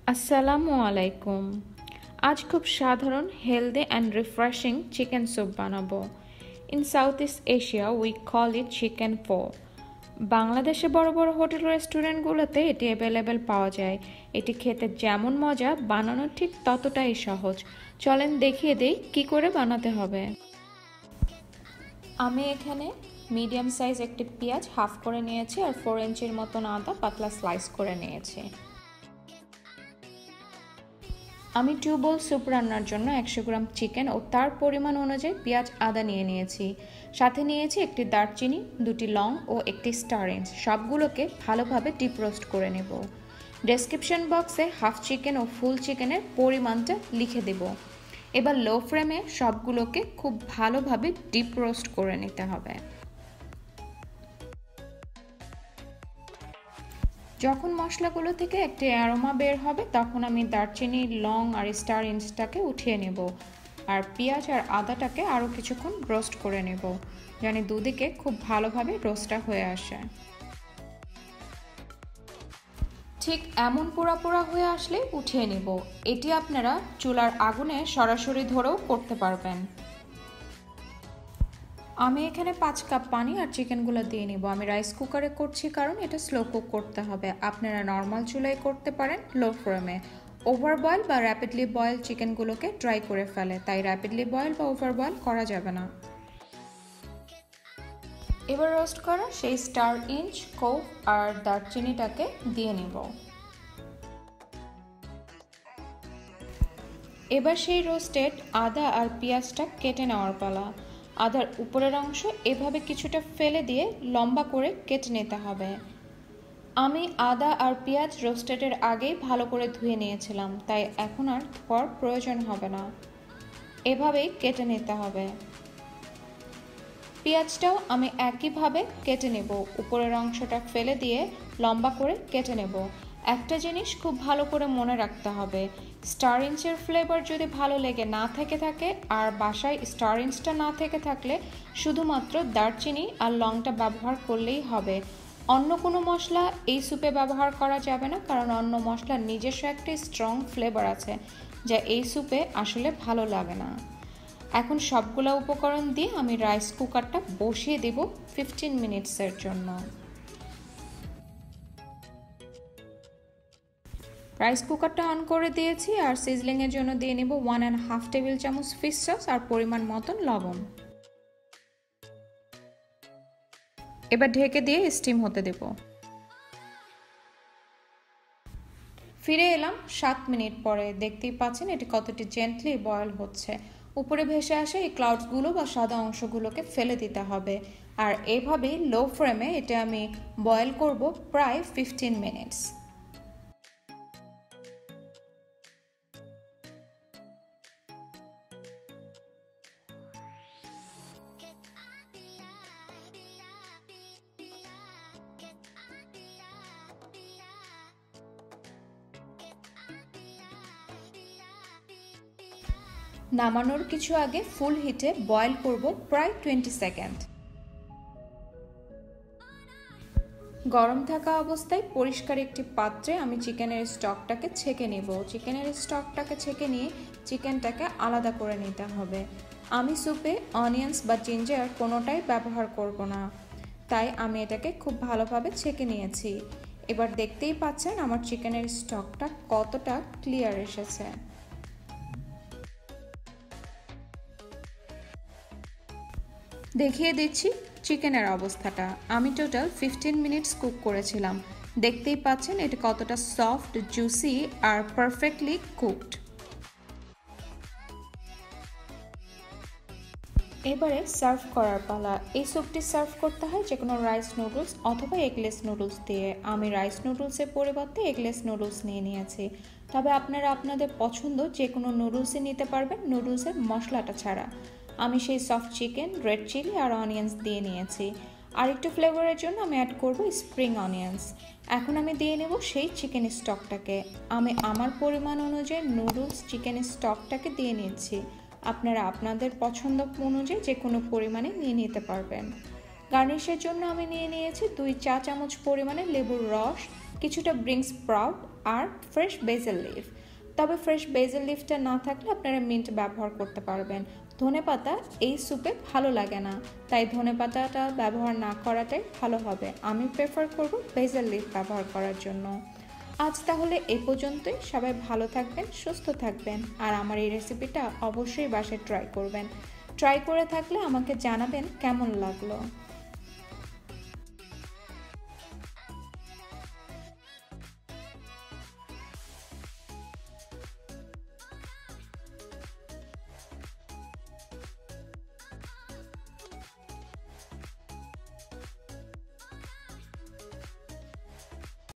আসসালামু আলাইকুম। আজ খুব সাধারণ healthy and refreshing chicken soup বানাবো। In south east Asia we call it chicken pho. বাংলাদেশে বড় বড় হোটেল রেস্টুরেন্টগুলোতে এটি অ্যাভেলেবেল পাওয়া যায়। এটি খেতে যেমন মজা, বানানো ঠিক ততটাই সহজ। চলেন দেখিয়ে দিই কী করে বানাতে হবে। আমি এখানে মিডিয়াম সাইজ একটি পেঁয়াজ হাফ করে নিয়েছি আর 4 ইঞ্চির মতন আদা পাতলা স্লাইস করে নিয়েছি। আমি 2 বোল স্যুপ রান্নার জন্য 100 গ্রাম চিকেন ও তার পরিমাণ অনুযায়ী পেঁয়াজ আদা নিয়ে নিয়েছি। সাথে নিয়েছি একটি দারচিনি, 2টি লং ও একটি স্টার এনিজ। সবগুলোকে ভালোভাবে ডিপ রোস্ট করে নেব। ডেসক্রিপশন বক্সে হাফ চিকেন ও ফুল চিকেনের পরিমাণটা লিখে দেব। এবার লো ফ্লেমে সবগুলোকে খুব ভালোভাবে ডিপ রোস্ট করে নিতে হবে। যখন মশলাগুলো থেকে একটি অ্যারোমা বের হবে তখন আমি দারচিনি, লং আর স্টার এনিজটাকে উঠিয়ে নেব আর পেঁয়াজ আর আদাটাকে আরও কিছুক্ষণ রোস্ট করে নেব, যেন দুদিকে খুব ভালোভাবে রোস্টটা হয়ে আসে। ঠিক এমন পোড়া পোড়া হয়ে আসলে উঠিয়ে নেব। এটি আপনারা চুলার আগুনে সরাসরি ধরেও করতে পারবেন। আমি এখানে 5 কাপ পানি আর চিকেনগুলো দিয়ে নিব। আমি রাইস কুকারে করছি কারণ এটা স্লো কুক করতে হবে। আপনারা নর্মাল চুলায় করতে পারেন লো ফ্লেমে। ওভার বয়েল বা র্যাপিডলি বয়েল চিকেনগুলোকে ড্রাই করে ফেলে, তাই র্যাপিডলি বয়েল বা ওভার বয়েল করা যাবে না। এবার রোস্ট করা সেই স্টার এনিজ, কোভ আর দারচিনিটাকে দিয়ে নিব। এবার সেই রোস্টেড আদা আর পেঁয়াজটা কেটে নেওয়ার পালা। আদার উপরের অংশ এভাবে কিছুটা ফেলে দিয়ে লম্বা করে কেটে নিতে হবে। আমি আদা আর পেঁয়াজ রোস্টেডের আগেই ভালো করে ধুয়ে নিয়েছিলাম, তাই এখন আর ধোয়ার প্রয়োজন হবে না। এভাবেই কেটে নিতে হবে। পেঁয়াজটাও আমি একইভাবে কেটে নেব। উপরের অংশটা ফেলে দিয়ে লম্বা করে কেটে নেব। একটা জিনিস খুব ভালো করে মনে রাখতে হবে, স্টার এনিজের ফ্লেভার যদি ভালো লেগে না থেকে থাকে আর বাসায় স্টার এনিজটা না থেকে থাকলে শুধুমাত্র দারচিনি আর লংটা ব্যবহার করলেই হবে। অন্য কোনো মশলা এই স্যুপে ব্যবহার করা যাবে না, কারণ অন্য মশলার নিজস্ব একটি স্ট্রং ফ্লেভার আছে যা এই স্যুপে আসলে ভালো লাগে না। এখন সবগুলো উপকরণ দিয়ে আমি রাইস কুকারটা বসিয়ে দেব 15 মিনিটসের জন্য। রাইস কুকারটা অন করে দিয়েছি আর সিজলিংয়ের জন্য দিয়ে নেব 1.5 টেবিল চামচ ফিশ সস আর পরিমাণ মতন লবণ। এবার ঢেকে দিয়ে স্টিম হতে দেব। ফিরে এলাম 7 মিনিট পরে। দেখতেই পাচ্ছেন এটি কতটি জেন্টলি বয়েল হচ্ছে। উপরে ভেসে আসে এই ক্লাউডসগুলো বা সাদা অংশগুলোকে ফেলে দিতে হবে। আর এইভাবেই লো ফ্লেমে এটা আমি বয়েল করব প্রায় 15 মিনিটস। নামানোর কিছু আগে ফুল হিটে বয়েল করব প্রায় 20 সেকেন্ড। গরম থাকা অবস্থায় পরিষ্কার একটি পাত্রে আমি চিকেনের স্টকটাকে ছেঁকে নেব। চিকেনের স্টকটাকে ছেঁকে নিয়ে চিকেনটাকে আলাদা করে নিতে হবে। আমি স্যুপে অনিয়ন্স বা জিঞ্জার কোনোটাই ব্যবহার করব না, তাই আমি এটাকে খুব ভালোভাবে ছেঁকে নিয়েছি। এবার দেখতেই পাচ্ছেন আমার চিকেনের স্টকটা কতটা ক্লিয়ার এসেছে। দেখিয়ে দিচ্ছি চিকেনের অবস্থাটা। আমি টোটাল 15 মিনিটস কুক করেছিলাম। দেখতেই পাচ্ছেন এটা কতটা সফট, জুসি আর পারফেক্টলি কুকড। এবারে সার্ভ করার পালা। এই স্যুপটি সার্ভ করতে হয় যে কোনো রাইস নুডলস অথবা এগলেস নুডলস দিয়ে। আমি রাইস নুডলসের পরিবর্তে এগলেস নুডলস নিয়ে নিয়েছি, তবে আপনারা আপনাদের পছন্দ যে কোনো নুডলসই নিতে পারবেন নুডলসের মশলাটা ছাড়া। আমি সেই সফট চিকেন, রেড চিলি আর অনিয়ন্স দিয়ে নিয়েছি। আর একটু ফ্লেভারের জন্য আমি অ্যাড করব স্প্রিং অনিয়ন্স। এখন আমি দিয়ে নেব সেই চিকেন স্টকটাকে। আমি আমার পরিমাণ অনুযায়ী নুডলস চিকেন স্টকটাকে দিয়ে নিচ্ছি। আপনারা আপনাদের পছন্দ অনুযায়ী যে কোনো পরিমাণে নিয়ে নিতে পারবেন। গার্নিশের জন্য আমি নিয়ে নিয়েছি 2 চা চামচ পরিমাণে লেবুর রস, কিছুটা ব্রিং স্প্রাউট আর ফ্রেশ বেজেল লিফ। তবে ফ্রেশ বেজেল লিফটা না থাকলে আপনারা মিন্ট ব্যবহার করতে পারবেন। ধনেপাতা এই স্যুপে ভালো লাগে না, তাই ধনেপাতাটা ব্যবহার না করাটাই ভালো হবে। আমি প্রেফার করব বেজেল লিফ ব্যবহার করার জন্য। আজ তাহলে এই পর্যন্তই। সবাই ভালো থাকবেন, সুস্থ থাকবেন, আর আমার এই রেসিপিটা অবশ্যই বাসায় ট্রাই করবেন। ট্রাই করে থাকলে আমাকে জানাবেন কেমন লাগলো।